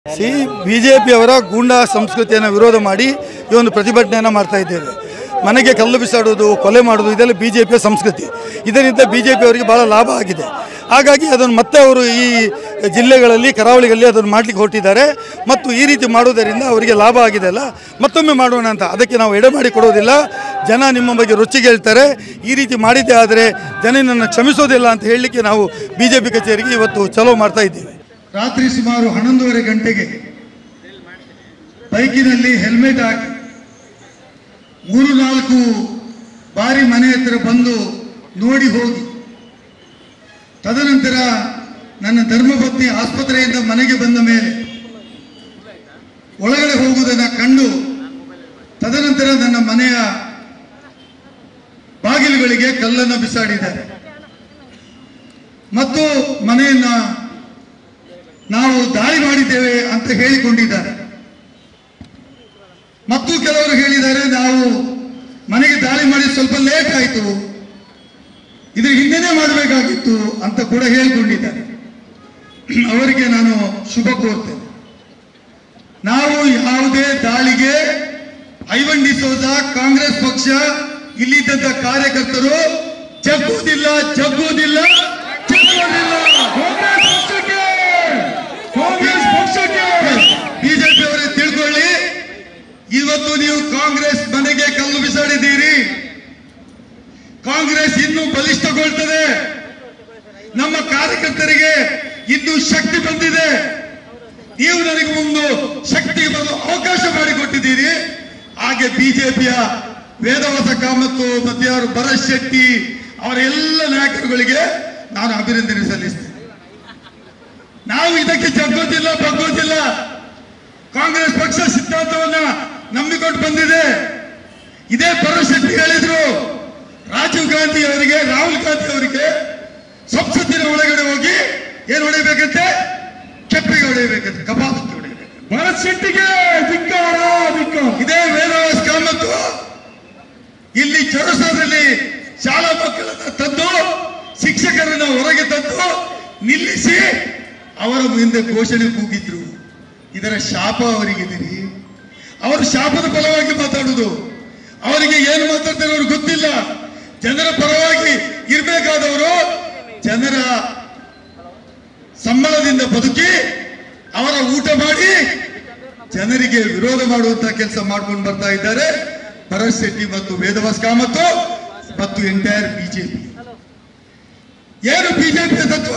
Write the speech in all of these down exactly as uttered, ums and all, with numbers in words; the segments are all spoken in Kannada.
ಸಿ ಬಿಜೆಪಿ ಅವರ ಗೂಂಡಾ ಸಂಸ್ಕೃತಿಯನ್ನು ವಿರೋಧ ಮಾಡಿ ಈ ಒಂದು ಪ್ರತಿಭಟನೆಯನ್ನು ಮಾಡ್ತಾ ಇದ್ದೇವೆ. ಮನೆಗೆ ಕಲ್ಲು ಬಿಸಾಡೋದು, ಕೊಲೆ ಮಾಡೋದು ಇದೆಲ್ಲ ಬಿಜೆಪಿಯ ಸಂಸ್ಕೃತಿ. ಇದರಿಂದ ಬಿಜೆಪಿ ಅವರಿಗೆ ಬಹಳ ಲಾಭ ಆಗಿದೆ. ಹಾಗಾಗಿ ಅದನ್ನು ಮತ್ತೆ ಅವರು ಈ ಜಿಲ್ಲೆಗಳಲ್ಲಿ ಕರಾವಳಿಗಳಲ್ಲಿ ಅದನ್ನು ಮಾಡಲಿಕ್ಕೆ ಹೊರಟಿದ್ದಾರೆ. ಮತ್ತು ಈ ರೀತಿ ಮಾಡೋದರಿಂದ ಅವರಿಗೆ ಲಾಭ ಆಗಿದೆ ಅಲ್ಲ, ಮತ್ತೊಮ್ಮೆ ಮಾಡೋಣ ಅಂತ. ಅದಕ್ಕೆ ನಾವು ಎಡೆ ಮಾಡಿ ಕೊಡೋದಿಲ್ಲ. ಜನ ನಿಮ್ಮ ಬಗ್ಗೆ ರುಚಿಗೆ ಹೇಳ್ತಾರೆ. ಈ ರೀತಿ ಮಾಡಿದ್ದೇ ಆದರೆ ಜನ ನನ್ನನ್ನು ಕ್ಷಮಿಸೋದಿಲ್ಲ ಅಂತ ಹೇಳಲಿಕ್ಕೆ ನಾವು ಬಿಜೆಪಿ ಕಚೇರಿಗೆ ಇವತ್ತು ಚಲೋ ಮಾಡ್ತಾ ಇದ್ದೀವಿ. ರಾತ್ರಿ ಸುಮಾರು ಹನ್ನೊಂದುವರೆ ಗಂಟೆಗೆ ಬೈಕಿನಲ್ಲಿ ಹೆಲ್ಮೆಟ್ ಹಾಕಿ ಮೂರು ನಾಲ್ಕು ಬಾರಿ ಮನೆ ಹತ್ತಿರ ಬಂದು ನೋಡಿ ಹೋಗಿ, ತದನಂತರ ನನ್ನ ಧರ್ಮಪತ್ನಿ ಆಸ್ಪತ್ರೆಯಿಂದ ಮನೆಗೆ ಬಂದ ಮೇಲೆ ಒಳಗಡೆ ಹೋಗುವುದನ್ನು ಕಂಡು ತದನಂತರ ನನ್ನ ಮನೆಯ ಬಾಗಿಲುಗಳಿಗೆ ಕಲ್ಲನ್ನು ಬಿಸಾಡಿದ್ದಾರೆ ಮತ್ತು ಮನೆಯನ್ನ ನಾವು ದಾಳಿ ಮಾಡಿದ್ದೇವೆ ಅಂತ ಹೇಳಿಕೊಂಡಿದ್ದಾರೆ. ಮತ್ತು ಕೆಲವರು ಹೇಳಿದ್ದಾರೆ ನಾವು ಮನೆಗೆ ದಾಳಿ ಮಾಡಿ ಸ್ವಲ್ಪ ಲೇಟ್ ಆಯಿತು, ಇದ್ರ ಹಿಂದೆನೇ ಮಾಡಬೇಕಾಗಿತ್ತು ಅಂತ ಕೂಡ ಹೇಳಿಕೊಂಡಿದ್ದಾರೆ. ಅವರಿಗೆ ನಾನು ಶುಭ ಕೋರ್ತೇನೆ. ನಾವು ಯಾವುದೇ ದಾಳಿಗೆ ಐವನ್ ಡಿಸೋಜ ಕಾಂಗ್ರೆಸ್ ಪಕ್ಷ ಇಲ್ಲಿದ್ದಂತ ಕಾರ್ಯಕರ್ತರು ಜಗ್ಗುವುದಿಲ್ಲ ಜಗ್ಗುವುದಿಲ್ಲ ಜಗ್ಗುವುದಿಲ್ಲ. ಕಾಂಗ್ರೆಸ್ ಪಕ್ಷಕ್ಕೆ ಬಿಜೆಪಿ ಅವರೇ ತಿಳ್ಕೊಳ್ಳಿ, ಇವತ್ತು ನೀವು ಕಾಂಗ್ರೆಸ್ ಮನೆಗೆ ಕಲ್ಲು ಬಿಸಾಡಿದ್ದೀರಿ. ಕಾಂಗ್ರೆಸ್ ಇನ್ನೂ ಬಲಿಷ್ಠಗೊಳ್ತದೆ. ನಮ್ಮ ಕಾರ್ಯಕರ್ತರಿಗೆ ಇನ್ನೂ ಶಕ್ತಿ ಬಂದಿದೆ. ನೀವು ನನಗೆ ಒಂದು ಶಕ್ತಿ ಬರಲು ಅವಕಾಶ ಮಾಡಿಕೊಟ್ಟಿದ್ದೀರಿ. ಹಾಗೆ ಬಿಜೆಪಿಯ ವೇದವಾಸ ಕಾಮತ್ತು ಮತ್ತು ಯಾರು ಭರತ್ ಶೆಟ್ಟಿ ಅವರ ಎಲ್ಲ ನಾಯಕರುಗಳಿಗೆ ನಾನು ಅಭಿನಂದನೆ ಸಲ್ಲಿಸ್ತೇನೆ. ನಾವು ಇದಕ್ಕೆ ಜಗ್ಗೋದಿಲ್ಲ ಬಗ್ಗೋದಿಲ್ಲ. ಕಾಂಗ್ರೆಸ್ ಪಕ್ಷ ಸಿದ್ಧಾಂತವನ್ನ ನಂಬಿಕೊಂಡು ಬಂದಿದೆ. ಇದೇ ಭರತ್ ಶೆಟ್ಟಿ ಹೇಳಿದ್ರು, ರಾಜೀವ್ ಗಾಂಧಿ ಅವರಿಗೆ ರಾಹುಲ್ ಗಾಂಧಿ ಅವರಿಗೆ ಸಂಸತ್ತಿನ ಒಳಗಡೆ ಹೋಗಿ ಏನು ಹೊಡೆಯಬೇಕಂತೆ, ಕೆಪ್ಪಿಗೆ ಹೊಡೆಯಬೇಕಂತೆ, ಕಪಾಲಕ್ಕೆ ಹೊಡೆಯಬೇಕು. ಭರತ್ ಶೆಟ್ಟಿಗೆ ಧಿಕ್ಕಾರ ಧಿಕ್ಕಾರ. ಇದೇ ವೇದವಾಸ ಕಾಮತ್ತು ಇಲ್ಲಿ ಚೌರಸ್ತಾದಲ್ಲಿ ಶಾಲಾ ಮಕ್ಕಳನ್ನ ತಂದು ಶಿಕ್ಷಕರನ್ನ ಹೊರಗೆ ತಂದು ನಿಲ್ಲಿಸಿ ಅವರ ಮುಂದೆ ಘೋಷಣೆ ಕೂಗಿದ್ರು. ಇದರ ಶಾಪ ಅವರಿಗಿದ್ದೀರಿ. ಅವರು ಶಾಪದ ಫಲವಾಗಿ ಮಾತಾಡುವುದು. ಅವರಿಗೆ ಏನು ಮಾತಾಡ್ತಾರೆ ಅವ್ರಿಗೆ ಗೊತ್ತಿಲ್ಲ. ಜನರ ಪರವಾಗಿ ಇರಬೇಕಾದವರು ಜನರ ಸಂಬಳದಿಂದ ಬದುಕಿ ಅವರ ಊಟ ಮಾಡಿ ಜನರಿಗೆ ವಿರೋಧ ಮಾಡುವಂತಹ ಕೆಲಸ ಮಾಡ್ಕೊಂಡು ಬರ್ತಾ ಇದ್ದಾರೆ ಭರತ್ ಶೆಟ್ಟಿ ಮತ್ತು ವೇದವಾಸ ಕಾಮತ್ತು ಮತ್ತು ಎಂಟೈರ್ ಬಿಜೆಪಿ. ಏನು ಬಿಜೆಪಿಯ ತತ್ವ?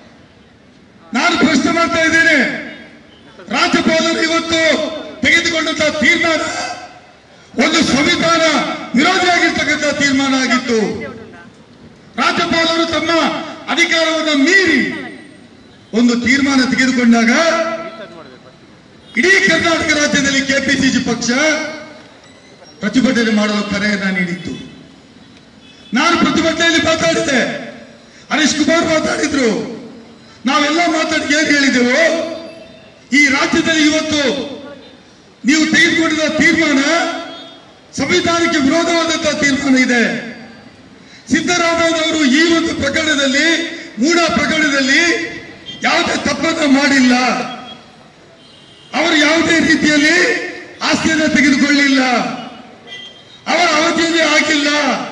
ನಾನು ಪ್ರಶ್ನೆ ಮಾಡ್ತಾ ಇದ್ದೇನೆ. ರಾಜ್ಯಪಾಲರು ಇವತ್ತು ತೆಗೆದುಕೊಂಡಂತಹ ತೀರ್ಮಾನ ಒಂದು ಸಂವಿಧಾನ ವಿರೋಧಿಯಾಗಿರ್ತಕ್ಕಂಥ ತೀರ್ಮಾನ ಆಗಿತ್ತು. ರಾಜ್ಯಪಾಲರು ತಮ್ಮ ಅಧಿಕಾರವನ್ನು ಮೀರಿ ಒಂದು ತೀರ್ಮಾನ ತೆಗೆದುಕೊಂಡಾಗ ಇಡೀ ಕರ್ನಾಟಕ ರಾಜ್ಯದಲ್ಲಿ ಕೆಪಿಸಿಸಿ ಪಕ್ಷ ಪ್ರತಿಭಟನೆ ಮಾಡಲು ಕರೆಯನ್ನ ನೀಡಿತ್ತು. ನಾನು ಪ್ರತಿಭಟನೆಯಲ್ಲಿ ಮಾತಾಡಿದೆ, ಹರೀಶ್ ಕುಮಾರ್ ಮಾತಾಡಿದ್ರು, ನಾವೆಲ್ಲ ಮಾತಾಡಿ ಏನು ಹೇಳಿದೆವು, ಈ ರಾಜ್ಯದಲ್ಲಿ ಇವತ್ತು ನೀವು ತೆಗೆದುಕೊಂಡಿದ್ದ ತೀರ್ಮಾನ ಸಂವಿಧಾನಕ್ಕೆ ವಿರೋಧವಾದಂತಹ ತೀರ್ಮಾನ ಇದೆ. ಸಿದ್ದರಾಮಯ್ಯನವರು ಈ ಒಂದು ಪ್ರಕರಣದಲ್ಲಿ, ಮೂಢ ಪ್ರಕರಣದಲ್ಲಿ ಯಾವುದೇ ತಪ್ಪನ್ನು ಮಾಡಿಲ್ಲ. ಅವರು ಯಾವುದೇ ರೀತಿಯಲ್ಲಿ ಆಸ್ತಿಯನ್ನು ತೆಗೆದುಕೊಳ್ಳಿಲ್ಲ. ಅವರ ಅವಧಿಯಲ್ಲಿ ಆಗಿಲ್ಲ.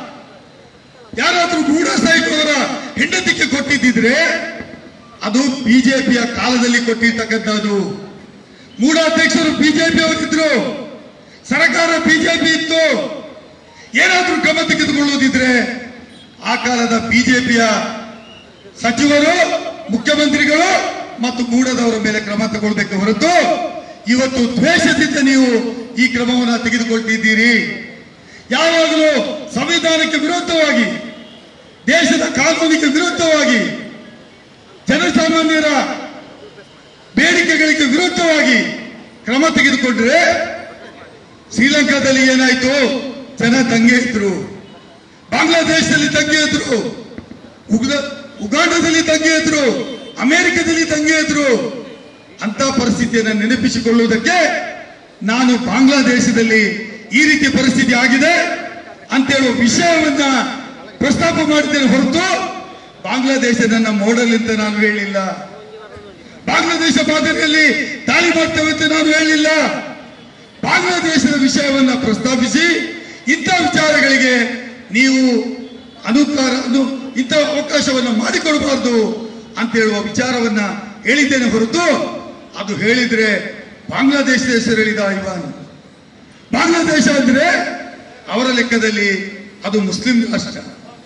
ಯಾರಾದ್ರೂ ಗೂಢ ಸೈನಿಕರ ಹೆಂಡತಿಗೆ ಕೊಟ್ಟಿದ್ದಿದ್ರೆ ಅದು ಬಿಜೆಪಿಯ ಕಾಲದಲ್ಲಿ ಕೊಟ್ಟಿರ್ತಕ್ಕಂಥದ್ದು. ಮೂಢಾಧ್ಯಕ್ಷರು ಬಿಜೆಪಿ ಅವರಿದ್ರು, ಸರ್ಕಾರ ಬಿಜೆಪಿ ಇತ್ತು. ಏನಾದ್ರೂ ಕ್ರಮ ತೆಗೆದುಕೊಳ್ಳುವುದಿದ್ರೆ ಆ ಕಾಲದ ಬಿಜೆಪಿಯ ಸಚಿವರು, ಮುಖ್ಯಮಂತ್ರಿಗಳು ಮತ್ತು ಮೂಢದವರ ಮೇಲೆ ಕ್ರಮ ತಗೊಳ್ಬೇಕು ಹೊರತು ಇವತ್ತು ದ್ವೇಷದಿಂದ ನೀವು ಈ ಕ್ರಮವನ್ನು ತೆಗೆದುಕೊಳ್ತಿದ್ದೀರಿ. ಯಾವಾಗಲೂ ಸಂವಿಧಾನಕ್ಕೆ ವಿರುದ್ಧವಾಗಿ, ದೇಶದ ಕಾನೂನಿಗೆ ವಿರುದ್ಧವಾಗಿ, ಜನಸಾಮಾನ್ಯರ ಬೇಡಿಕೆಗಳಿಗೆ ವಿರುದ್ಧವಾಗಿ ಕ್ರಮ ತೆಗೆದುಕೊಂಡ್ರೆ ಶ್ರೀಲಂಕಾದಲ್ಲಿ ಏನಾಯ್ತು? ಜನ ದಂಗೆ ಇದ್ರು, ಬಾಂಗ್ಲಾದೇಶದಲ್ಲಿ ದಂಗೆ ಇದ್ರು, ಉಗಾಂಡದಲ್ಲಿ ದಂಗೆ ಇದ್ರು, ಅಮೆರಿಕದಲ್ಲಿ ದಂಗೆ ಇದ್ರು. ಅಂತ ಪರಿಸ್ಥಿತಿಯನ್ನು ನೆನಪಿಸಿಕೊಳ್ಳುವುದಕ್ಕೆ ನಾನು ಬಾಂಗ್ಲಾದೇಶದಲ್ಲಿ ಈ ರೀತಿ ಪರಿಸ್ಥಿತಿ ಆಗಿದೆ ಅಂತೇಳುವ ವಿಷಯವನ್ನ ಪ್ರಸ್ತಾಪ ಮಾಡಿದ್ದೇನೆ ಹೊರತು ಬಾಂಗ್ಲಾದೇಶ ನನ್ನ ಮೋಡಲ್ ಅಂತ ನಾನು ಹೇಳಿಲ್ಲ. ಬಾಂಗ್ಲಾದೇಶ ಮಾದರಿಯಲ್ಲಿ ದಾಳಿ ಮಾಡ್ತೇವೆ ಅಂತ ನಾನು ಹೇಳಿಲ್ಲ. ಬಾಂಗ್ಲಾದೇಶದ ವಿಷಯವನ್ನ ಪ್ರಸ್ತಾಪಿಸಿ ಇಂಥ ವಿಚಾರಗಳಿಗೆ ನೀವು ಅನುಕಾರ ಇಂಥ ಅವಕಾಶವನ್ನು ಮಾಡಿಕೊಡಬಾರ್ದು ಅಂತ ಹೇಳುವ ವಿಚಾರವನ್ನ ಹೇಳಿದ್ದೇನೆ ಹೊರತು ಅದು ಹೇಳಿದ್ರೆ ಬಾಂಗ್ಲಾದೇಶದ ಹೆಸರು ಹೇಳಿದ ಇವಾನ್. ಬಾಂಗ್ಲಾದೇಶ ಅಂದ್ರೆ ಅವರ ಲೆಕ್ಕದಲ್ಲಿ ಅದು ಮುಸ್ಲಿಂ ರಾಷ್ಟ್ರ.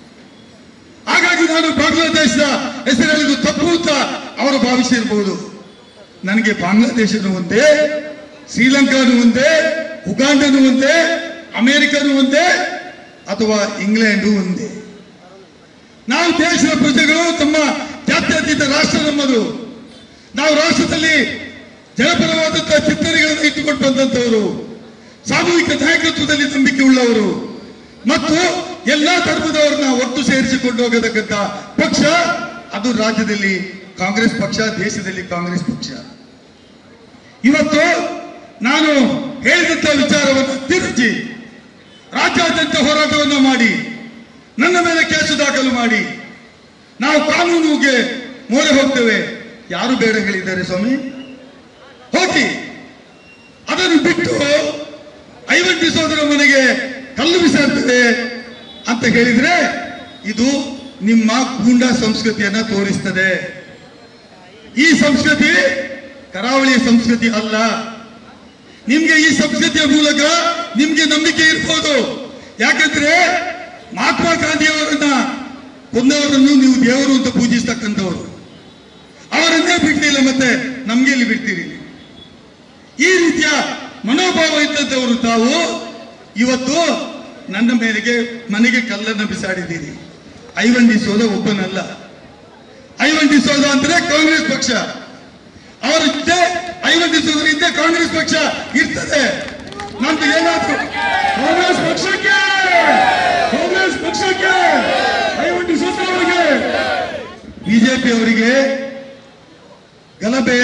ಹಾಗಾಗಿ ನಾನು ಬಾಂಗ್ಲಾದೇಶದ ಹೆಸರು ಹೇಳಿದ್ದು ತಪ್ಪು ಅಂತ ಅವರು ಭಾವಿಸಿರ್ಬಹುದು. ನನಗೆ ಬಾಂಗ್ಲಾದೇಶನೂ ಒಂದೇ, ಶ್ರೀಲಂಕಾನು ಒಂದೇ, ಉಗಾಂಡನು ಒಂದೇ, ಅಮೆರಿಕನು ಒಂದೇ, ಅಥವಾ ಇಂಗ್ಲೆಂಡು ಒಂದೇ. ನಾವು ದೇಶದ ಪ್ರಜೆಗಳು, ತಮ್ಮ ಜಾತ್ಯತೀತ ರಾಷ್ಟ್ರ ನಮ್ಮದು. ನಾವು ರಾಷ್ಟ್ರದಲ್ಲಿ ಜನಪರವಾದಂತಹ ಚಿಂತನೆಗಳನ್ನು ಇಟ್ಟುಕೊಂಡು ಬಂದಂತವರು, ಸಾಮೂಹಿಕ ನಾಯಕತ್ವದಲ್ಲಿ ನಂಬಿಕೆ ಉಳ್ಳವರು ಮತ್ತು ಎಲ್ಲಾ ಧರ್ಮದವರನ್ನ ಒಟ್ಟು ಸೇರಿಸಿಕೊಂಡು ಹೋಗತಕ್ಕಂಥ ಪಕ್ಷ ಅದು ರಾಜ್ಯದಲ್ಲಿ ಕಾಂಗ್ರೆಸ್ ಪಕ್ಷ, ದೇಶದಲ್ಲಿ ಕಾಂಗ್ರೆಸ್ ಪಕ್ಷ. ಇವತ್ತು ನಾನು ಹೇಳಿದಂತ ವಿಚಾರವನ್ನು ತಿರುಚಿ ರಾಜ್ಯಾದ್ಯಂತ ಹೋರಾಟವನ್ನು ಮಾಡಿ ನನ್ನ ಮೇಲೆ ಕೇಸು ದಾಖಲು ಮಾಡಿ ನಾವು ಕಾನೂನಿಗೆ ಮೊರೆ ಹೋಗ್ತೇವೆ. ಯಾರು ಬೇಡ ಹೇಳಿದ್ದಾರೆ ಸ್ವಾಮಿ? ಹೋಗಿ ಅದನ್ನು ಬಿಟ್ಟು ಐವತ್ತು ಸೋದರ ಮನೆಗೆ ಕಲ್ಲು ಬಿಸಾಡ್ತದೆ ಅಂತ ಹೇಳಿದ್ರೆ ಇದು ನಿಮ್ಮ ಗೂಂಡಾ ಸಂಸ್ಕೃತಿಯನ್ನ ತೋರಿಸ್ತದೆ. ಈ ಸಂಸ್ಕೃತಿ ಕರಾವಳಿಯ ಸಂಸ್ಕೃತಿ ಅಲ್ಲ. ನಿಮ್ಗೆ ಈ ಸಂಸ್ಕೃತಿಯ ಮೂಲಕ ನಿಮ್ಗೆ ನಂಬಿಕೆ ಇರ್ಬೋದು. ಯಾಕಂದ್ರೆ ಮಹಾತ್ಮ ಗಾಂಧಿಯವರನ್ನ ಕೊಂದವರನ್ನು ನೀವು ದೇವರು ಅಂತ ಪೂಜಿಸ್ತಕ್ಕಂಥವ್ರು, ಅವರನ್ನೇ ಬಿಡ್ಲಿಲ್ಲ, ಮತ್ತೆ ನಮ್ಗೆ ಇಲ್ಲಿ ಬಿಡ್ತೀರಿ. ಈ ರೀತಿಯ ಮನೋಭಾವ ಇದ್ದಂಥವರು ತಾವು ಇವತ್ತು ನನ್ನ ಮೇಲೆಗೆ ಮನೆಗೆ ಕಲ್ಲನ್ನು ಬಿಸಾಡಿದ್ದೀರಿ. ಐವನ್ ಡಿಸೋದ ಒಬ್ಬನಲ್ಲ. ಐವನ್ ಡಿಸೋದ ಅಂದ್ರೆ ಕಾಂಗ್ರೆಸ್ ಪಕ್ಷ. ಅವರ ಹಿಂದೆ ಐವನ್ ಡಿಸೋದರ ಹಿಂದೆ ಕಾಂಗ್ರೆಸ್ ಪಕ್ಷ ಇರ್ತದೆ. ನಮ್ದು ಏನಾದ್ರು ಕಾಂಗ್ರೆಸ್ ಪಕ್ಷಕ್ಕೆ ಕಾಂಗ್ರೆಸ್ ಪಕ್ಷಕ್ಕೆ ಐವನ್ ಡಿಸೋದ ಅವರಿಗೆ ಬಿಜೆಪಿ ಅವರಿಗೆ ಗಲಭೆ,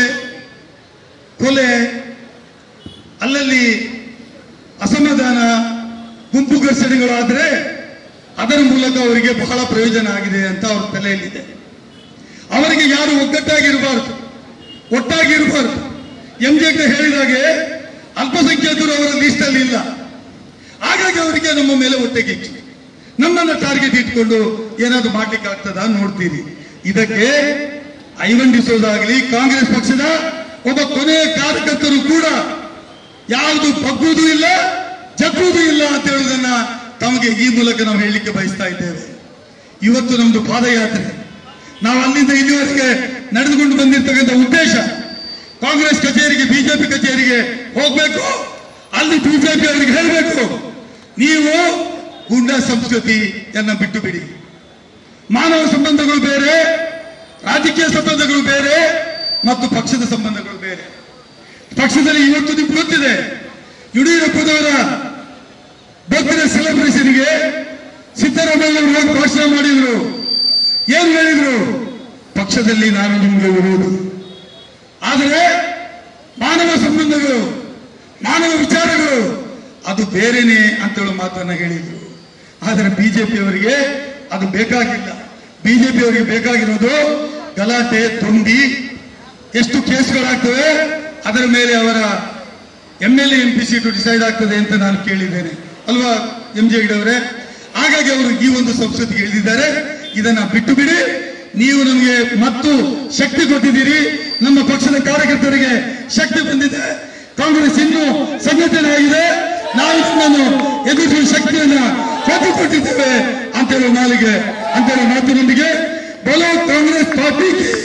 ಕೊಲೆ, ಅಲ್ಲಲ್ಲಿ ಅಸಮಾಧಾನ, ಗುಂಪು ಘರ್ಷಣೆಗಳಾದ್ರೆ ಅದರ ಮೂಲಕ ಅವರಿಗೆ ಬಹಳ ಪ್ರಯೋಜನ ಆಗಿದೆ ಅಂತ ಅವ್ರ ತಲೆಯಲ್ಲಿದೆ. ಅವರಿಗೆ ಯಾರು ಒಗ್ಗಟ್ಟಾಗಿರಬಾರ್ದು, ಒಟ್ಟಾಗಿರಬಾರ್ದು. ಎಂ ಜೆ ಹೇಳಿದಾಗೆ ಅಲ್ಪಸಂಖ್ಯಾತರು ಅವರ ಲಿಸ್ಟ್ ಅಲ್ಲಿ ಇಲ್ಲ. ಹಾಗಾಗಿ ಅವರಿಗೆ ನಮ್ಮ ಮೇಲೆ ಒಟ್ಟೆಗಿಚ್ಚು, ನಮ್ಮನ್ನ ಟಾರ್ಗೆಟ್ ಇಟ್ಕೊಂಡು ಏನಾದ್ರು ಮಾಡ್ಲಿಕ್ಕೆ ಆಗ್ತದ ನೋಡ್ತೀರಿ. ಇದಕ್ಕೆ ಐವನ್ ಡಿಸೋದ ಆಗಲಿ ಕಾಂಗ್ರೆಸ್ ಪಕ್ಷದ ಒಬ್ಬ ಕೊನೆಯ ಕಾರ್ಯಕರ್ತರು ಕೂಡ ಯಾವುದು ಬಗ್ಗುವುದೂ ಇಲ್ಲ, ಜಗ್ಗುವುದೂ ಇಲ್ಲ ಅಂತ ಹೇಳುವುದನ್ನ ತಮಗೆ ಈ ಮೂಲಕ ನಾವು ಹೇಳಲಿಕ್ಕೆ ಬಯಸ್ತಾ ಇದ್ದೇವೆ. ಇವತ್ತು ನಮ್ದು ಪಾದಯಾತ್ರೆ, ನಾವು ಅಲ್ಲಿಂದ ಇಲ್ಲಿವರೆಗೆ ನಡೆದುಕೊಂಡು ಬಂದಿರತಕ್ಕಂಥ ಉದ್ದೇಶ ಕಾಂಗ್ರೆಸ್ ಕಚೇರಿಗೆ, ಬಿಜೆಪಿ ಕಚೇರಿಗೆ ಹೋಗ್ಬೇಕು. ಅಲ್ಲಿ ಬಿಜೆಪಿ ಅವರಿಗೆ ಹೇಳಬೇಕು, ನೀವು ಗೂಂಡಾ ಸಂಸ್ಕೃತಿಯನ್ನ ಬಿಟ್ಟು ಬಿಡಿ. ಮಾನವ ಸಂಬಂಧಗಳು ಬೇರೆ, ರಾಜಕೀಯ ಸಂಬಂಧಗಳು ಬೇರೆ ಮತ್ತು ಪಕ್ಷದ ಸಂಬಂಧಗಳು ಬೇರೆ. ಪಕ್ಷದಲ್ಲಿ ಇವತ್ತು ನಿಮ್ಗೆ ಗೊತ್ತಿದೆ, ಯಡಿಯೂರಪ್ಪನವರ ಬರ್ತ್ಡೇ ಸೆಲೆಬ್ರೇಷನ್ಗೆ ಸಿದ್ದರಾಮಯ್ಯ ಅವರು ಭಾಷಣ ಮಾಡಿದ್ರು. ಏನು ಹೇಳಿದ್ರು? ಪಕ್ಷದಲ್ಲಿ ನಾನು ನಿಮಗೆ ವಿರೋಧಿ, ಆದರೆ ಮಾನವ ಸಂಬಂಧಗಳು, ಮಾನವ ವಿಚಾರಗಳು ಅದು ಬೇರೆನೆ ಅಂತೇಳಿ ಮಾತನ್ನ ಹೇಳಿದ್ರು. ಆದರೆ ಬಿಜೆಪಿಯವರಿಗೆ ಅದು ಬೇಕಾಗಿಲ್ಲ. ಬಿಜೆಪಿಯವರಿಗೆ ಬೇಕಾಗಿರೋದು ಗಲಾಟೆ, ತೊಂದಿ, ಎಷ್ಟು ಕೇಸ್ಗಳಾಗ್ತವೆ ಅದರ ಮೇಲೆ ಅವರ M L M P seat decide ಆಗ್ತದೆ ಅಂತ ನಾನು ಕೇಳಿದ್ದೇನೆ ಅಲ್ವಾ ಎಂ ಜೆ ಅವರೇ? ಹಾಗಾಗಿ ಅವರು ಈ ಒಂದು ಸಂಸ್ಕೃತಿಗೆ ಇಳಿದಿದ್ದಾರೆ. ಇದನ್ನ ಬಿಟ್ಟು ಬಿಡಿ. ನೀವು ನಮಗೆ ಮತ್ತು ಶಕ್ತಿ ಕೊಟ್ಟಿದ್ದೀರಿ, ನಮ್ಮ ಪಕ್ಷದ ಕಾರ್ಯಕರ್ತರಿಗೆ ಶಕ್ತಿ ಬಂದಿದೆ, ಕಾಂಗ್ರೆಸ್ ಇನ್ನೂ ಸಂಘಟನೆ ಆಗಿದೆ, ನಾವು ಇದನ್ನು ಎದುರಿಸುವ ಶಕ್ತಿಯನ್ನ ಕೊಟ್ಟಿದ್ದೇವೆ ಅಂತೇಳುವ ನಾಲಿಗೆ ಅಂತೇಳುವ ಮಾತಿನೊಂದಿಗೆ ಬೋಲೋ ಕಾಂಗ್ರೆಸ್ ಪಾರ್ಟಿ